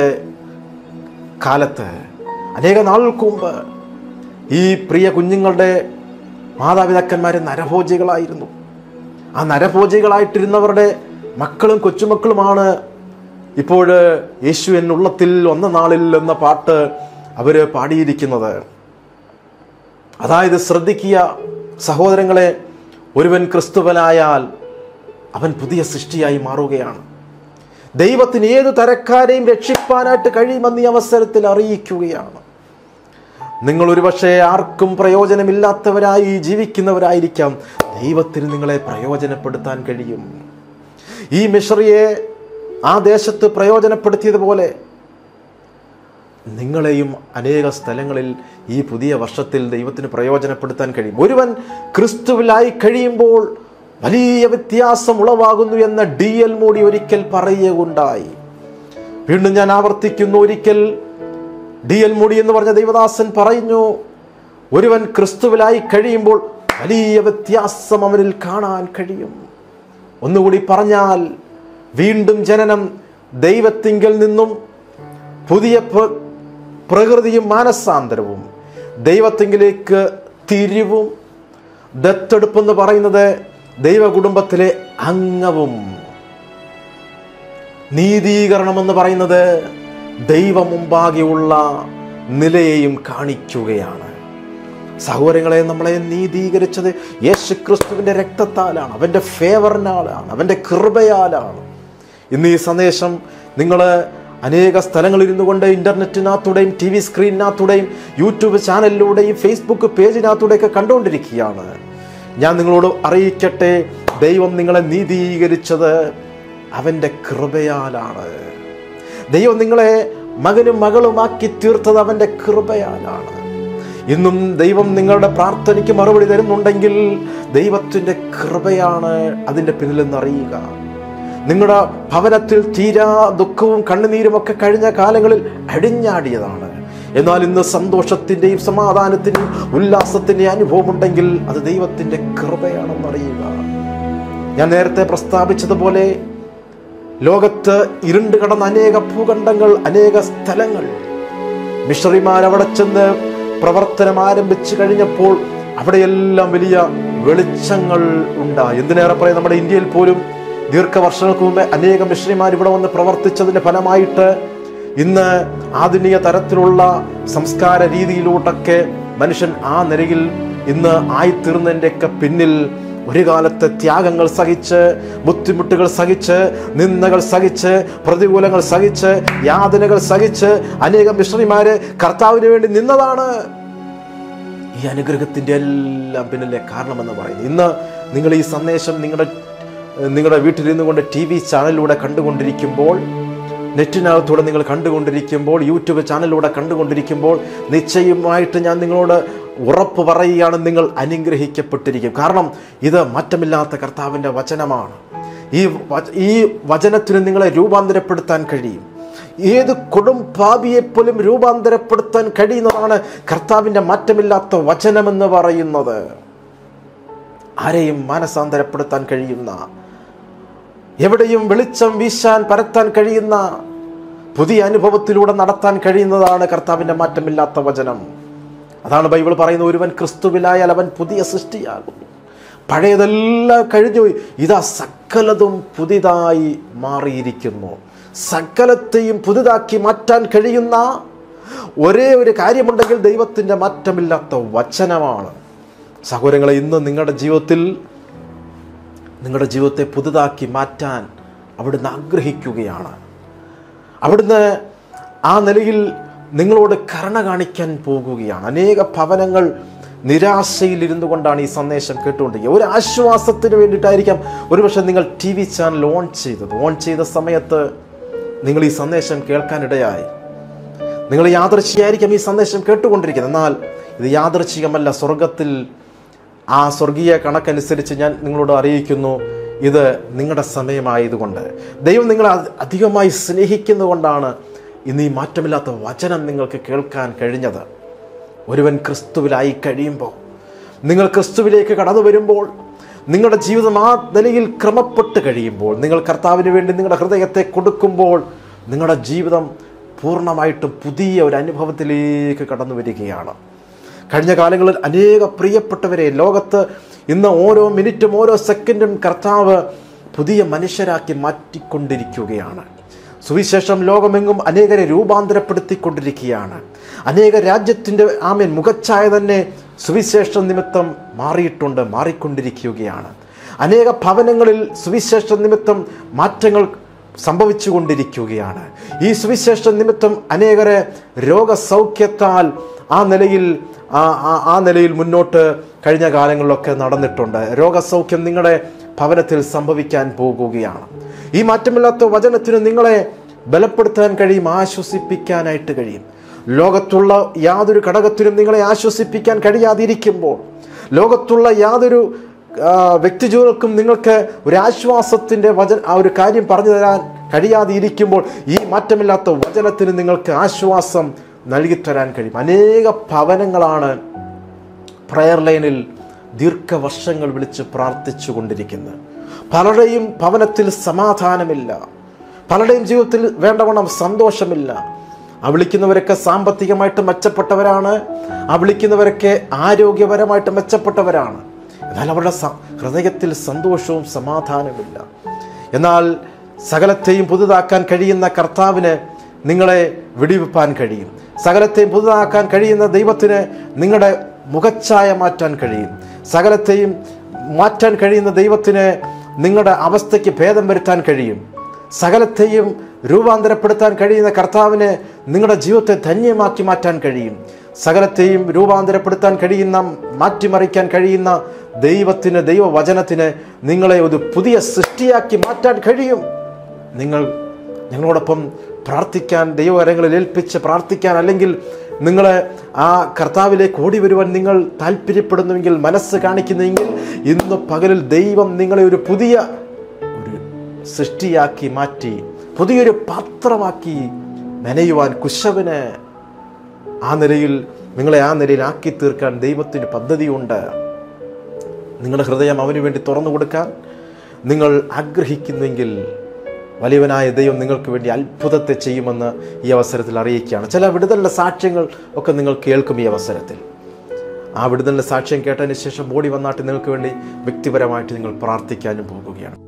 കാലത്ത് അനേക നാളുകൾക്ക് മുമ്പ് ഈ പ്രിയ കുഞ്ഞുങ്ങളുടെ മാതാപിതാക്കന്മാർ നരഭോജികളായിരുന്നു. ആ നരഭോജികളായിട്ടിരുന്നവരുടെ മക്കളും കൊച്ചുമക്കളുമാണ് ഇപ്പോൾ യേശു എന്നുള്ളത്തിൽ വന്ന നാളിൽ എന്ന പാട്ട് അവർ പാടിയിരിക്കുന്നത്. അതായത് ശ്രദ്ധിക്കുക സഹോദരങ്ങളെ, ഒരുവൻ ക്രിസ്തുവനായാൽ അവൻ പുതിയ സൃഷ്ടിയായി മാറുകയാണ്. ദൈവത്തിന് ഏതു തരക്കാരെയും രക്ഷിപ്പാനായിട്ട് കഴിയുമെന്ന് ഈ അവസരത്തിൽ അറിയിക്കുകയാണ്. നിങ്ങൾ ഒരുപക്ഷെ ആർക്കും പ്രയോജനമില്ലാത്തവരായി ജീവിക്കുന്നവരായിരിക്കാം. ദൈവത്തിന് നിങ്ങളെ പ്രയോജനപ്പെടുത്താൻ കഴിയും. ഈ മിഷണറിയെ ആ ദേശത്ത് പ്രയോജനപ്പെടുത്തിയതുപോലെ നിങ്ങളെയും അനേക സ്ഥലങ്ങളിൽ ഈ പുതിയ വർഷത്തിൽ ദൈവത്തിന് പ്രയോജനപ്പെടുത്താൻ കഴിയും. ഒരുവൻ ക്രിസ്തുവിലായി കഴിയുമ്പോൾ വലിയ വ്യത്യാസം ഉളവാകുന്നു എന്ന് D.L. മൂഡി ഒരിക്കൽ പറയുകയുണ്ടായി. വീണ്ടും ഞാൻ ആവർത്തിക്കുന്നു, ഒരിക്കൽ D.L. മൂഡി എന്ന് പറഞ്ഞ ദൈവദാസൻ പറഞ്ഞു, ഒരുവൻ ക്രിസ്തുവിലായി കഴിയുമ്പോൾ വലിയ വ്യത്യാസം അവനിൽ കാണാൻ കഴിയും. ഒന്നുകൂടി പറഞ്ഞാൽ, വീണ്ടും ജനനം, ദൈവത്തിങ്കൽ നിന്നും പുതിയ പ്രകൃതിയും മാനസാന്തരവും, ദൈവത്തിങ്കിലേക്ക് തിരിവും, ദത്തെടുപ്പെന്ന് പറയുന്നത് ദൈവ കുടുംബത്തിലെ അംഗവും, നീതീകരണം എന്ന് പറയുന്നത് ദൈവം മുമ്പാകെയുള്ള നിലയെയും കാണിക്കുകയാണ്. സഹോദരങ്ങളെ, നമ്മളെ നീതീകരിച്ചത് യേശുക്രിസ്തുവിൻ്റെ രക്തത്താലാണ്, അവൻ്റെ ഫേവറിനാലാണ്, അവൻ്റെ കൃപയാലാണ്. ഇന്ന് ഈ സന്ദേശം നിങ്ങൾ അനേക സ്ഥലങ്ങളിരുന്നു കൊണ്ട് ഇൻ്റർനെറ്റിനകത്തൂടെയും TV സ്ക്രീനിനകത്തൂടെയും യൂട്യൂബ് ചാനലിലൂടെയും ഫേസ്ബുക്ക് പേജിനകത്തൂടെയൊക്കെ കണ്ടുകൊണ്ടിരിക്കുകയാണ്. ഞാൻ നിങ്ങളോട് അറിയിക്കട്ടെ, ദൈവം നിങ്ങളെ നീതീകരിച്ചത് അവൻ്റെ കൃപയാലാണ്. ദൈവം നിങ്ങളെ മകനും മകളുമാക്കി തീർത്തത് അവൻ്റെ കൃപയാലാണ്. ഇന്നും ദൈവം നിങ്ങളുടെ പ്രാർത്ഥനയ്ക്ക് മറുപടി തരുന്നുണ്ടെങ്കിൽ ദൈവത്തിൻ്റെ കൃപയാണ് അതിൻ്റെ പിന്നിലെന്ന് അറിയുക. നിങ്ങളുടെ ഭവനത്തിൽ തീരാ ദുഃഖവും കണ്ണുനീരുമൊക്കെ കഴിഞ്ഞ കാലങ്ങളിൽ അടിഞ്ഞാടിയതാണ്. എന്നാൽ ഇന്ന് സന്തോഷത്തിൻ്റെയും സമാധാനത്തിൻ്റെയും ഉല്ലാസത്തിൻ്റെയും അനുഭവമുണ്ടെങ്കിൽ അത് ദൈവത്തിൻ്റെ കൃപയാണെന്നറിയുക. ഞാൻ നേരത്തെ പ്രസ്താവിച്ചതുപോലെ ലോകത്ത് ഇരുണ്ട് കടന്ന അനേക ഭൂഖണ്ഡങ്ങൾ, അനേക സ്ഥലങ്ങൾ, മിഷണറിമാർ അവിടെ ചെന്ന് പ്രവർത്തനം ആരംഭിച്ചു കഴിഞ്ഞപ്പോൾ അവിടെയെല്ലാം വലിയ വെളിച്ചങ്ങൾ ഉണ്ടായി. എന്തിനേറെ പറയാം, നമ്മുടെ ഇന്ത്യയിൽ പോലും ദീർഘവർഷങ്ങൾക്ക് മുമ്പേ അനേകം മിഷണറിമാർ ഇവിടെ വന്ന് പ്രവർത്തിച്ചതിൻ്റെ ഫലമായിട്ട് ഇന്ന് ആധുനിക തരത്തിലുള്ള സംസ്കാര രീതിയിലൂട്ടൊക്കെ മനുഷ്യൻ ആ നിലയിൽ ഇന്ന് ആയിത്തീർന്നതിൻ്റെയൊക്കെ പിന്നിൽ ഒരു കാലത്തെ ത്യാഗങ്ങൾ സഹിച്ച്, ബുദ്ധിമുട്ടുകൾ സഹിച്ച്, നിന്ദകൾ സഹിച്ച്, പ്രതികൂലങ്ങൾ സഹിച്ച്, യാതനകൾ സഹിച്ച് അനേകം മിഷണറിമാര് കർത്താവിന് വേണ്ടി നിന്നതാണ് ഈ അനുഗ്രഹത്തിൻ്റെ എല്ലാം പിന്നിലെ കാരണമെന്ന് പറയുന്നത്. ഇന്ന് നിങ്ങൾ ഈ സന്ദേശം നിങ്ങളുടെ വീട്ടിലിരുന്നു കൊണ്ട് TV ചാനലിലൂടെ കണ്ടുകൊണ്ടിരിക്കുമ്പോൾ നെറ്റിനകത്തൂടെ നിങ്ങൾ കണ്ടുകൊണ്ടിരിക്കുമ്പോൾ, യൂട്യൂബ് ചാനലിലൂടെ കണ്ടുകൊണ്ടിരിക്കുമ്പോൾ നിശ്ചയമായിട്ട് ഞാൻ നിങ്ങളോട് ഉറപ്പ് പറയുകയാണ്, നിങ്ങൾ അനുഗ്രഹിക്കപ്പെട്ടിരിക്കും. കാരണം ഇത് മാറ്റമില്ലാത്ത കർത്താവിൻ്റെ വചനമാണ്. ഈ വചനത്തിന് നിങ്ങളെ രൂപാന്തരപ്പെടുത്താൻ കഴിയും. ഏത് കൊടും പാപിയെപ്പോലും രൂപാന്തരപ്പെടുത്താൻ കഴിയുന്നതാണ് കർത്താവിൻ്റെ മാറ്റമില്ലാത്ത വചനമെന്ന് പറയുന്നത്. ആരെയും മാനസാന്തരപ്പെടുത്താൻ കഴിയുന്ന, എവിടെയും വെളിച്ചം വീശാൻ പരത്താൻ കഴിയുന്ന, പുതിയ അനുഭവത്തിലൂടെ നടത്താൻ കഴിയുന്നതാണ് കർത്താവിൻ്റെ മാറ്റമില്ലാത്ത വചനം. അതാണ് ബൈബിൾ പറയുന്നത്, ഒരുവൻ ക്രിസ്തുവിലായാൽ അവൻ പുതിയ സൃഷ്ടിയാകും, പഴയതെല്ലാം കഴിഞ്ഞു, ഇതാ സകലതും പുതിയതായി മാറിയിരിക്കുന്നു. സകലത്തെയും പുതുതാക്കി മാറ്റാൻ കഴിയുന്ന ഒരേ ഒരു കാര്യമുണ്ടെങ്കിൽ ദൈവത്തിൻ്റെ മാറ്റമില്ലാത്ത വചനമാണ്. സഹോദരങ്ങളെ, ഇന്ന് നിങ്ങളുടെ ജീവിതത്തെ പുതുതാക്കി മാറ്റാൻ അവിടുന്ന് ആഗ്രഹിക്കുകയാണ്. അവിടുന്ന് ആ നിലയിൽ നിങ്ങളോട് കരുണ കാണിക്കാൻ പോകുകയാണ്. അനേക ഭവനങ്ങൾ നിരാശയിലിരുന്നു കൊണ്ടാണ് ഈ സന്ദേശം കേട്ടുകൊണ്ടിരിക്കുക. ഒരു ആശ്വാസത്തിന് വേണ്ടിയിട്ടായിരിക്കാം ഒരുപക്ഷെ നിങ്ങൾ TV ചാനൽ ഓൺ ചെയ്ത സമയത്ത് നിങ്ങൾ ഈ സന്ദേശം കേൾക്കാനിടയായി. നിങ്ങൾ യാദൃച്ഛികമായിരിക്കും ഈ സന്ദേശം കേട്ടുകൊണ്ടിരിക്കുന്നത്. എന്നാൽ ഇത് യാദൃച്ഛികമല്ല. സ്വർഗത്തിൽ ആ സ്വർഗീയ കണക്കനുസരിച്ച് ഞാൻ നിങ്ങളോട് അറിയിക്കുന്നു, ഇത് നിങ്ങളുടെ സമയമായതുകൊണ്ട്, ദൈവം നിങ്ങളെ അധികമായി സ്നേഹിക്കുന്നതുകൊണ്ടാണ് ഇന്ന് ഈ മാറ്റമില്ലാത്ത വചനം നിങ്ങൾക്ക് കേൾക്കാൻ കഴിഞ്ഞത്. ഒരുവൻ ക്രിസ്തുവിലായി കഴിയുമ്പോൾ, നിങ്ങൾ ക്രിസ്തുവിലേക്ക് കടന്നു വരുമ്പോൾ, നിങ്ങളുടെ ജീവിതം ആ നിലയിൽ ക്രമപ്പെട്ട് കഴിയുമ്പോൾ, നിങ്ങൾ കർത്താവിന് വേണ്ടി നിങ്ങളുടെ ഹൃദയത്തെ കൊടുക്കുമ്പോൾ, നിങ്ങളുടെ ജീവിതം പൂർണ്ണമായിട്ടും പുതിയ ഒരു അനുഭവത്തിലേക്ക് കടന്നു വരികയാണ്. കഴിഞ്ഞ കാലങ്ങളിൽ അനേക പ്രിയപ്പെട്ടവരെ ലോകത്ത് ഇന്ന് ഓരോ മിനിറ്റും ഓരോ സെക്കൻഡും കർത്താവ് പുതിയ മനുഷ്യരാക്കി മാറ്റിക്കൊണ്ടിരിക്കുകയാണ്. സുവിശേഷം ലോകമെങ്ങും അനേകരെ രൂപാന്തരപ്പെടുത്തിക്കൊണ്ടിരിക്കുകയാണ്. അനേക രാജ്യത്തിൻ്റെ മുഖച്ഛായ തന്നെ സുവിശേഷ നിമിത്തം മാറിക്കൊണ്ടിരിക്കുകയാണ്. അനേക ഭവനങ്ങളിൽ സുവിശേഷ നിമിത്തം മാറ്റങ്ങൾ സംഭവിച്ചു കൊണ്ടിരിക്കുകയാണ്. ഈ സുവിശേഷ നിമിത്തം അനേകരെ രോഗസൗഖ്യത്താൽ ആ നിലയിൽ മുന്നോട്ട് കഴിഞ്ഞ കാലങ്ങളിലൊക്കെ നടന്നിട്ടുണ്ട്. രോഗസൗഖ്യം നിങ്ങളുടെ ഭവനത്തിൽ സംഭവിക്കാൻ പോകുകയാണ്. ഈ മാറ്റമില്ലാത്ത വചനത്തിന് നിങ്ങളെ ബലപ്പെടുത്താൻ കഴിയും, ആശ്വസിപ്പിക്കാനായിട്ട് കഴിയും. ലോകത്തുള്ള യാതൊരു ഘടകത്തിനും നിങ്ങളെ ആശ്വസിപ്പിക്കാൻ കഴിയാതിരിക്കുമ്പോൾ, ലോകത്തുള്ള യാതൊരു വ്യക്തിജീവികൾക്കും നിങ്ങൾക്ക് ഒരു ആശ്വാസത്തിൻ്റെ ഒരു കാര്യം പറഞ്ഞു തരാൻ കഴിയാതെ ഇരിക്കുമ്പോൾ, ഈ മാറ്റമില്ലാത്ത വചനത്തിന് നിങ്ങൾക്ക് ആശ്വാസം നൽകിത്തരാൻ കഴിയും. അനേക ഭവനങ്ങളാണ് പ്രയർ ലൈനിൽ ദീർഘവർഷങ്ങൾ വിളിച്ച് പ്രാർത്ഥിച്ചു കൊണ്ടിരിക്കുന്നത്. പലരുടെയും ഭവനത്തിൽ സമാധാനമില്ല, പലരുടെയും ജീവിതത്തിൽ വേണ്ടവണ്ണം സന്തോഷമില്ല. ആ വിളിക്കുന്നവരൊക്കെ സാമ്പത്തികമായിട്ട് മെച്ചപ്പെട്ടവരാണ്, ആ വിളിക്കുന്നവരൊക്കെ ആരോഗ്യപരമായിട്ട് മെച്ചപ്പെട്ടവരാണ്. എന്നാൽ അവരുടെ ഹൃദയത്തിൽ സന്തോഷവും സമാധാനവുമില്ല. എന്നാൽ സകലത്തെയും പുതുതാക്കാൻ കഴിയുന്ന കർത്താവിന് നിങ്ങളെ വെടിവെപ്പാൻ കഴിയും. സകലത്തെയും പുതുതാക്കാൻ കഴിയുന്ന ദൈവത്തിന് നിങ്ങളുടെ മുഖച്ഛായ മാറ്റാൻ കഴിയും. സകലത്തെയും മാറ്റാൻ കഴിയുന്ന ദൈവത്തിന് നിങ്ങളുടെ അവസ്ഥയ്ക്ക് ഭേദം വരുത്താൻ കഴിയും. സകലത്തെയും രൂപാന്തരപ്പെടുത്താൻ കഴിയുന്ന കർത്താവിന് നിങ്ങളുടെ ജീവിതത്തെ ധന്യമാക്കി മാറ്റാൻ കഴിയും. സകലത്തെയും രൂപാന്തരപ്പെടുത്താൻ കഴിയുന്ന, മാറ്റിമറിക്കാൻ കഴിയുന്ന ദൈവത്തിന്, ദൈവവചനത്തിന് നിങ്ങളെ ഒരു പുതിയ സൃഷ്ടിയാക്കി മാറ്റാൻ കഴിയും. നിങ്ങൾ ഞങ്ങളോടൊപ്പം പ്രാർത്ഥിക്കാൻ, ദൈവകരങ്ങളിൽ ഏൽപ്പിച്ച് പ്രാർത്ഥിക്കാൻ, അല്ലെങ്കിൽ നിങ്ങൾ ആ കർത്താവിലേക്ക് ഓടി വരുവാൻ നിങ്ങൾ താല്പര്യപ്പെടുന്നുവെങ്കിൽ, മനസ്സ് കാണിക്കുന്നുവെങ്കിൽ, ഇന്ന് പകലിൽ ദൈവം നിങ്ങളെ ഒരു പുതിയ സൃഷ്ടിയാക്കി മാറ്റി, പുതിയൊരു പാത്രമാക്കി നനയുവാൻ, കുശവന് നിങ്ങളെ ആ നിലയിൽ ആക്കി തീർക്കാൻ ദൈവത്തിന് പദ്ധതിയുണ്ട്. നിങ്ങളുടെ ഹൃദയം അവന് വേണ്ടി തുറന്നു കൊടുക്കാൻ നിങ്ങൾ ആഗ്രഹിക്കുന്നെങ്കിൽ, വലിയവനായ ദൈവം നിങ്ങൾക്ക് വേണ്ടി അത്ഭുതത്തെ ചെയ്യുമെന്ന് ഈ അവസരത്തിൽ അറിയിക്കുകയാണ്. ചില വിടുതലിൻ്റെ സാക്ഷ്യങ്ങൾ ഒക്കെ നിങ്ങൾ കേൾക്കും ഈ അവസരത്തിൽ. ആ വിടുതലിൻ്റെ സാക്ഷ്യം കേട്ടതിന് ശേഷം ഓടി വന്നാട്ട് നിങ്ങൾക്ക് വേണ്ടി വ്യക്തിപരമായിട്ട് നിങ്ങൾ പ്രാർത്ഥിക്കാനും പോകുകയാണ്.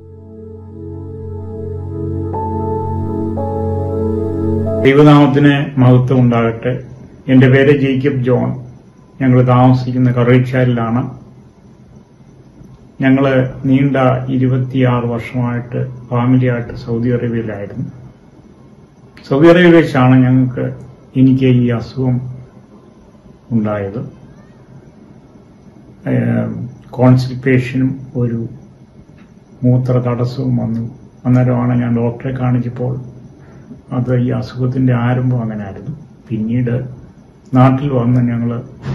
ദൈവനാമത്തിന് മഹത്വം ഉണ്ടാകട്ടെ. എൻ്റെ പേര് ജേക്കബ് ജോൺ. ഞങ്ങൾ താമസിക്കുന്ന കറീച്ചാലിലാണ്. ഞങ്ങൾ നീണ്ട 26 വർഷമായിട്ട് ഫാമിലിയായിട്ട് സൗദി അറേബ്യയിലായിരുന്നു. സൗദി അറേബ്യയിൽ വെച്ചാണ് എനിക്ക് ഈ അസുഖം ഉണ്ടായത്. കോൺസ്റ്റിപ്പേഷനും ഒരു മൂത്ര തടസ്സവും വന്നു. അന്നേരമാണ് ഞാൻ ഡോക്ടറെ കാണിച്ചപ്പോൾ അത് ഈ അസുഖത്തിൻ്റെ ആരംഭം അങ്ങനെ ആയിരുന്നു. പിന്നീട് നാട്ടിൽ വന്ന് ഞങ്ങൾ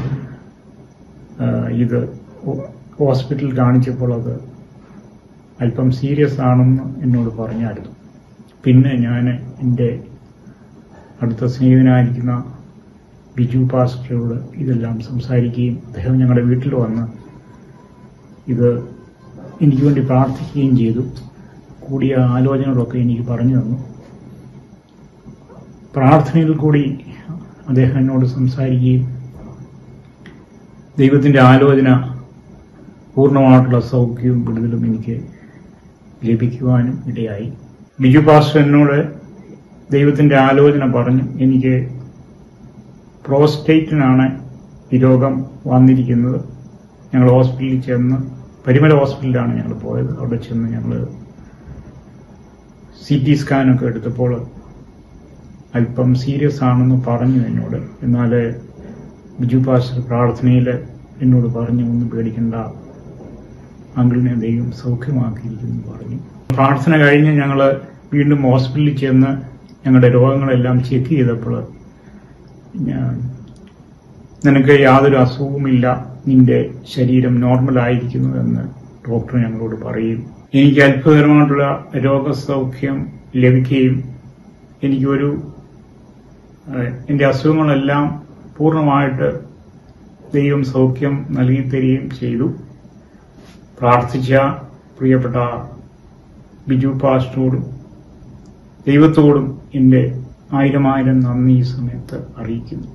ഇത് ഹോസ്പിറ്റലിൽ കാണിച്ചപ്പോൾ അത് അല്പം സീരിയസ് ആണെന്ന് എന്നോട് പറഞ്ഞായിരുന്നു. പിന്നെ ഞാൻ എൻ്റെ അടുത്ത സ്നേഹിതനായിരിക്കുന്ന ബിജു പാസ്റ്ററോട് ഇതെല്ലാം സംസാരിക്കുകയും അദ്ദേഹം ഞങ്ങളുടെ വീട്ടിൽ വന്ന് ഇത് എനിക്ക് വേണ്ടി പ്രാർത്ഥിക്കുകയും ചെയ്തു. കൂടിയ ആലോചനകളൊക്കെ എനിക്ക് പറഞ്ഞു തന്നു. പ്രാർത്ഥനയിൽ കൂടി അദ്ദേഹം എന്നോട് സംസാരിക്കുകയും ദൈവത്തിൻ്റെ ആലോചന പൂർണ്ണമായിട്ടുള്ള സൗഖ്യവും വിടുതലും എനിക്ക് ലഭിക്കുവാനും ഇടയായി. ബിജു പാസ്റ്റർ എന്നോട് ദൈവത്തിൻ്റെ ആലോചന പറഞ്ഞു. എനിക്ക് പ്രോസ്റ്റേറ്റിനാണ് ഈ രോഗം വന്നിരിക്കുന്നത്. ഞങ്ങൾ ഹോസ്പിറ്റലിൽ ചെന്ന്, പരിമല ഹോസ്പിറ്റലിലാണ് ഞങ്ങൾ പോയത്. അവിടെ ചെന്ന് ഞങ്ങൾ CT സ്കാനൊക്കെ എടുത്തപ്പോൾ അല്പം സീരിയസ് ആണെന്ന് പറഞ്ഞു എന്നോട്. എന്നാൽ ബിജു പാസ്റ്റർ പ്രാർത്ഥനയിൽ എന്നോട് പറഞ്ഞു, ഒന്നും പേടിക്കണ്ട, അങ്കിളിനെ ദൈവം സൗഖ്യമാക്കിയിരിക്കുന്നു പറഞ്ഞു. പ്രാർത്ഥന കഴിഞ്ഞ് ഞങ്ങൾ വീണ്ടും ഹോസ്പിറ്റലിൽ ചെന്ന് ഞങ്ങളുടെ രോഗങ്ങളെല്ലാം ചെക്ക് ചെയ്തപ്പോൾ നിനക്ക് യാതൊരു അസുഖവുമില്ല, നിന്റെ ശരീരം നോർമലായിരിക്കുന്നു എന്ന് ഡോക്ടർ ഞങ്ങളോട് പറയും. എനിക്ക് അത്ഭുതകരമായിട്ടുള്ള രോഗസൗഖ്യം ലഭിക്കുകയും എൻ്റെ അസുഖങ്ങളെല്ലാം പൂർണ്ണമായിട്ട് ദൈവം സൗഖ്യം നൽകി തരികയും ചെയ്തു. പ്രാർത്ഥിച്ച പ്രിയപ്പെട്ട ബിജു പാസ്റ്ററോടും ദൈവത്തോടും എൻ്റെ 1000 നന്ദി ഈ സമയത്ത് അറിയിക്കുന്നു.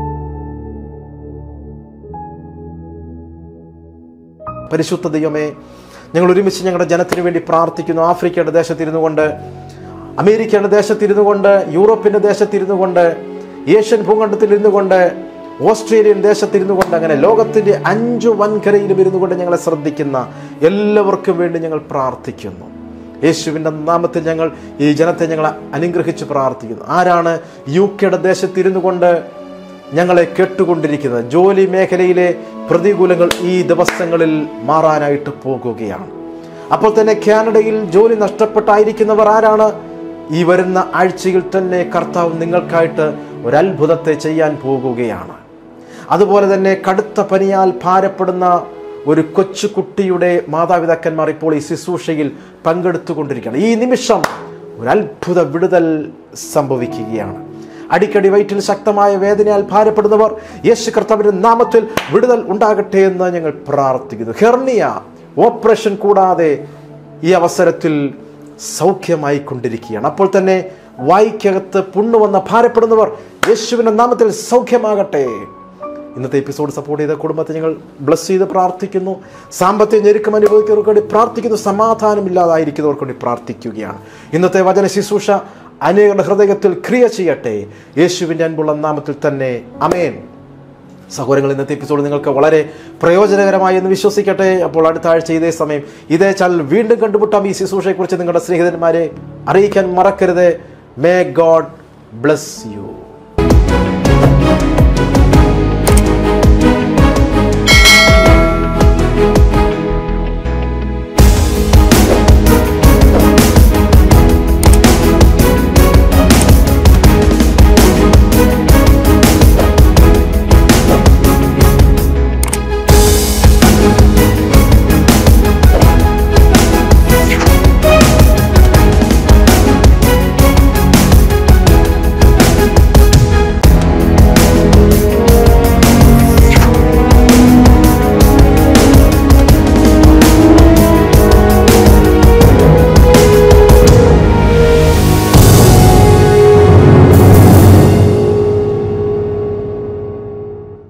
പരിശുദ്ധ ദൈവമേ, ഞങ്ങൾ ഒരുമിച്ച് ഞങ്ങളുടെ ജനത്തിനു വേണ്ടി പ്രാർത്ഥിക്കുന്നു. ആഫ്രിക്കയുടെ ദേശത്തിരുന്നു കൊണ്ട്, അമേരിക്കയുടെ ദേശത്തിരുന്നു കൊണ്ട്, യൂറോപ്പിന്റെ ദേശത്തിരുന്നു കൊണ്ട്, ഏഷ്യൻ ഭൂഖണ്ഡത്തിൽ ഇരുന്നു കൊണ്ട്, ഓസ്ട്രേലിയൻ ദേശത്തിരുന്നു കൊണ്ട്, അങ്ങനെ ലോകത്തിന്റെ 5 വൻകരയിലും ഇരുന്നു കൊണ്ട് ഞങ്ങളെ ശ്രദ്ധിക്കുന്ന എല്ലാവർക്കും വേണ്ടി ഞങ്ങൾ പ്രാർത്ഥിക്കുന്നു. യേശുവിൻ്റെ നാമത്തിൽ ഞങ്ങൾ ഈ ജനത്തെ ഞങ്ങൾ അനുഗ്രഹിച്ച് പ്രാർത്ഥിക്കുന്നു. ആരാണ് UK ദേശത്തിരുന്നു കൊണ്ട് ഞങ്ങളെ കേട്ടുകൊണ്ടിരിക്കുന്നത്? ജോലി മേഖലയിലെ പ്രതികൂലങ്ങൾ ഈ ദിവസങ്ങളിൽ മാറാനായിട്ട് പോകുകയാണ്. അപ്പോൾ തന്നെ കാനഡയിൽ ജോലി നഷ്ടപ്പെട്ടായിരിക്കുന്നവർ ആരാണ്? ഈ വരുന്ന ആഴ്ചയിൽ തന്നെ കർത്താവ് നിങ്ങൾക്കായിട്ട് ഒരത്ഭുതത്തെ ചെയ്യാൻ പോകുകയാണ്. അതുപോലെ തന്നെ കടുത്ത പനിയാൽ ഭാരപ്പെടുന്ന ഒരു കൊച്ചുകുട്ടിയുടെ മാതാപിതാക്കന്മാർ ഇപ്പോൾ ഈ ശുശ്രൂഷയിൽ പങ്കെടുത്തുകൊണ്ടിരിക്കുകയാണ്. ഈ നിമിഷം ഒരു അത്ഭുത വിടുതൽ സംഭവിക്കുകയാണ്. അടിക്കടി വയറ്റിൽ ശക്തമായ വേദനയാൽ ഭാരപ്പെടുന്നവർ യേശു കർത്താവിന്റെ നാമത്തിൽ വിടുതൽ ഉണ്ടാകട്ടെ എന്ന് ഞങ്ങൾ പ്രാർത്ഥിക്കുന്നു. ഹെർണിയ ഓപ്പറേഷൻ കൂടാതെ ഈ അവസരത്തിൽ സൗഖ്യമായി കൊണ്ടിരിക്കുകയാണ്. അപ്പോൾ തന്നെ വായ്ക്കകത്ത് പുണ്ണുവന്ന ഭാരപ്പെടുന്നവർ യേശുവിന്റെ നാമത്തിൽ സൗഖ്യമാകട്ടെ. ഇന്നത്തെ എപ്പിസോഡ് സപ്പോർട്ട് ചെയ്ത കുടുംബത്തെ ഞങ്ങൾ ബ്ലസ് ചെയ്ത് പ്രാർത്ഥിക്കുന്നു. സാമ്പത്തിക ഞെരുക്കം അനുഭവിക്കുന്നവർക്ക് വേണ്ടി പ്രാർത്ഥിക്കുന്നു. സമാധാനമില്ലാതായിരിക്കുന്നവർക്ക് വേണ്ടി പ്രാർത്ഥിക്കുകയാണ്. ഇന്നത്തെ വചന ശുശ്രൂഷ അനേകരുടെ ഹൃദയത്തിൽ ക്രിയ ചെയ്യട്ടെ, യേശുവിൻ്റെ അൻപുള്ള നാമത്തിൽ തന്നെ, അമേൻ. സഹോദരങ്ങൾ, ഇന്നത്തെ എപ്പിസോഡ് നിങ്ങൾക്ക് വളരെ പ്രയോജനകരമായി എന്ന് വിശ്വസിക്കട്ടെ. അപ്പോൾ അടുത്ത ആഴ്ച ഇതേ സമയം ഇതേ ചാനൽ വീണ്ടും കണ്ടുമുട്ടാം. ഈ ശുശ്രൂഷയെക്കുറിച്ച് നിങ്ങളുടെ സ്നേഹിതന്മാരെ അറിയിക്കാൻ മറക്കരുത്. May God bless U.